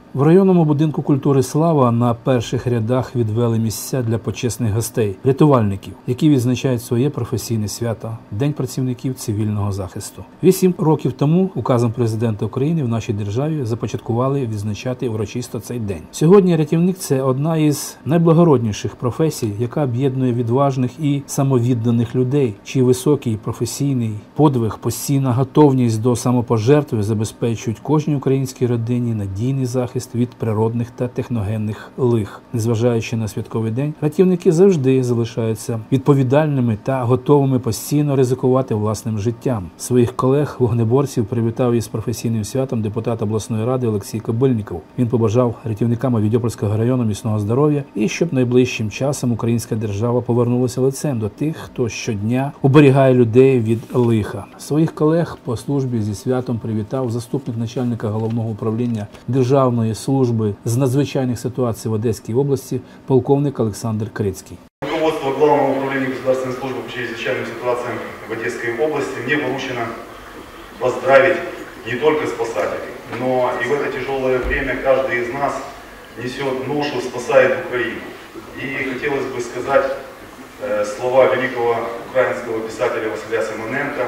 В районному будинку культури «Слава» на перших рядах відвели місця для почесних гостей – рятувальників, які відзначають своє професійне свято – День працівників цивільного захисту. 8 років тому указом президента України в нашій державі започаткували відзначати урочисто цей день. Сьогодні рятівник – це одна із найблагородніших професій, яка об'єднує відважних і самовідданих людей, чий високий професійний подвиг, постійна готовність до самопожертви забезпечують кожній українській родині надійний захист від природних та техногенних лих. Незважаючи на святковий день, рятівники завжди залишаються відповідальними та готовими постійно ризикувати власним життям. Своїх колег-вогнеборців привітав із професійним святом депутат обласної ради Олексій Кобильніков. Він побажав рятівникам Авідіопольського району міцного здоров'я і щоб найближчим часом українська держава повернулася лицем до тих, хто щодня оберігає людей від лиха. Своїх колег по службі зі святом привітав заступник начальника Головного управління Державної служби з надзвичайних ситуацій в Одеській области полковник Олександр Крицький. Руководство Главного управления государственной службы по чрезвычайным ситуациям в Одесской области мне поручено поздравить не только спасателей, но и в это тяжелое время каждый из нас несет ношу, спасает Украину. И хотелось бы сказать слова великого украинского писателя Василя Симоненка: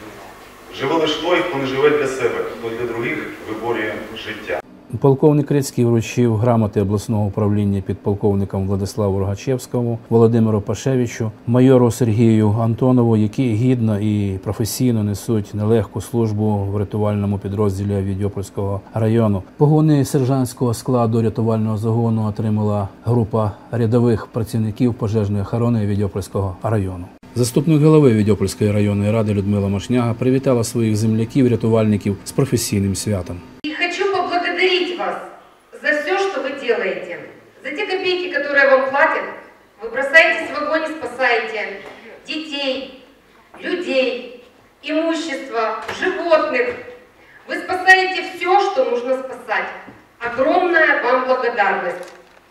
«Живи лиш той, хто не живе для себе, хто для других виборює життя». Полковник Крицький вручив грамоти обласного управління підполковникам Владиславу Рогачевському, Володимиру Пашевичу, майору Сергію Антонову, які гідно і професійно несуть нелегку службу в рятувальному підрозділі Авідіопольського району. Погони сержантського складу рятувального загону отримала група рядових працівників пожежної охорони Авідіопольського району. Заступник голови Авідіопольської районної ради Людмила Машняга привітала своїх земляків-рятувальників з професійним святом. Поблагодарить вас за все, что вы делаете, за те копейки, которые вам платят. Вы бросаетесь в огонь и спасаете детей, людей, имущество, животных. Вы спасаете все, что нужно спасать. Огромная вам благодарность.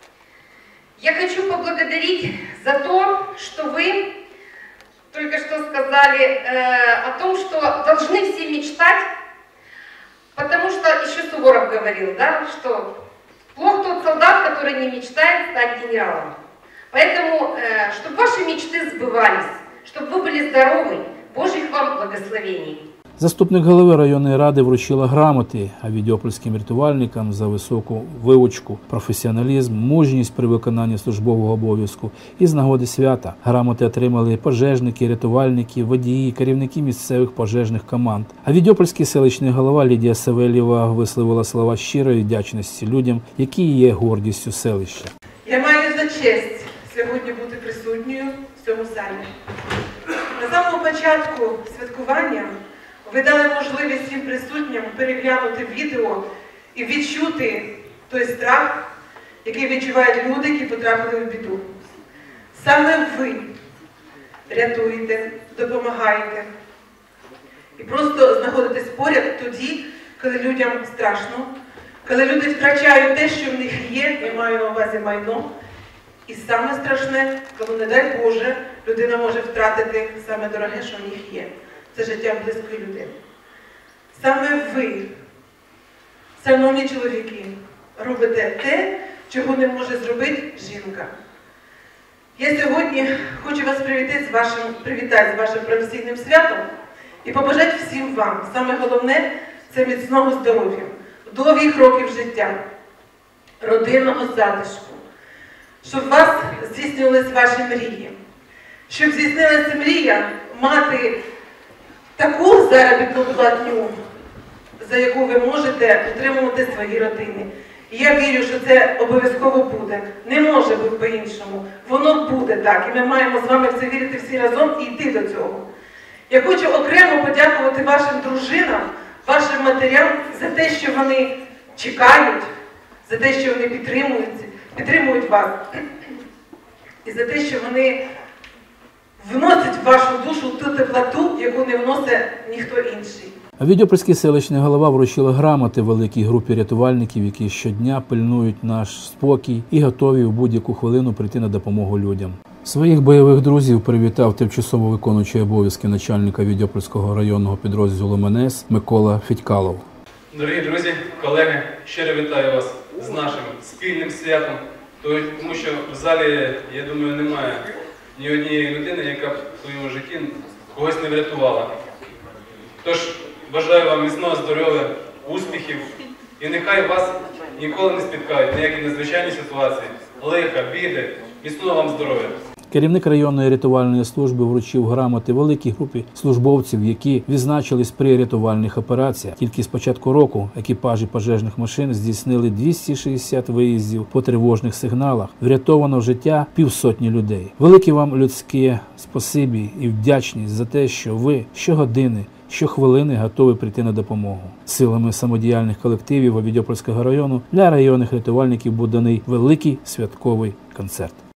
Я хочу поблагодарить за то, что вы только что сказали о том, что должны все мечтать. Потому что еще Суворов говорил, да, что плох тот солдат, который не мечтает стать генералом. Поэтому, чтобы ваши мечты сбывались, чтобы вы были здоровы, Божьих вам благословений. Заступник голови районної ради вручила грамоти авідіопольським рятувальникам за високу вивучку, професіоналізм, мужність при виконанні службового обов'язку. І з нагоди свята грамоти отримали пожежники, рятувальники, водії, керівники місцевих пожежних команд. Авідіопольський селищний голова Лідія Савельєва висловила слова щирої вдячності людям, які є гордістю селища. Я маю за честь сьогодні бути присутньою в цьому залі. На самому початку святкування ви дали можливість всім присутнім переглянути відео і відчути той страх, який відчувають люди, які потрапили в біду. Саме ви рятуєте, допомагаєте і просто знаходитесь поряд тоді, коли людям страшно, коли люди втрачають те, що в них є, я маю на увазі майно. І саме страшне, коли, не дай Боже, людина може втратити саме дороге, що в них є. Це життя близької людини. Саме ви, шановні чоловіки, робите те, чого не може зробити жінка. Я сьогодні хочу вас привітати з вашим професійним святом і побажати всім вам. Саме головне – це міцного здоров'я, довгих років життя, родинного затишку, щоб у вас здійснювалися ваші мрії, щоб здійснилася мрія мати таку заробітну платню, за яку ви можете утримувати свої родини. І я вірю, що це обов'язково буде. Не може бути по-іншому. Воно буде так. І ми маємо з вами в це вірити всі разом і йти до цього. Я хочу окремо подякувати вашим дружинам, вашим матерям за те, що вони чекають, за те, що вони підтримують вас. І за те, що вони вносить в вашу душу ту теплоту, яку не вносить ніхто інший. Авідіопольський селищний голова вручила грамоти великій групі рятувальників, які щодня пильнують наш спокій і готові в будь-яку хвилину прийти на допомогу людям. Своїх бойових друзів привітав тимчасово виконуючий обов'язки начальника Авідіопольського районного підрозділу МНС Микола Федькалов. Дорогі друзі, колеги, щиро вітаю вас з нашим спільним святом, тому що в залі, я думаю, немає ні однієї людини, яка б в своєму житті когось не врятувала. Тож, бажаю вам міцного здоров'я, успіхів, і нехай вас ніколи не спіткають ніякі надзвичайні ситуації, лиха, біди, міцного вам здоров'я. Керівник районної рятувальної служби вручив грамоти великій групі службовців, які відзначились при рятувальних операціях. Тільки з початку року екіпажі пожежних машин здійснили 260 виїздів по тривожних сигналах. Врятовано життя півсотні людей. Велике вам людське спасибі і вдячність за те, що ви щогодини, щохвилини готові прийти на допомогу. Силами самодіяльних колективів Овідіопольського району для районних рятувальників був даний великий святковий концерт.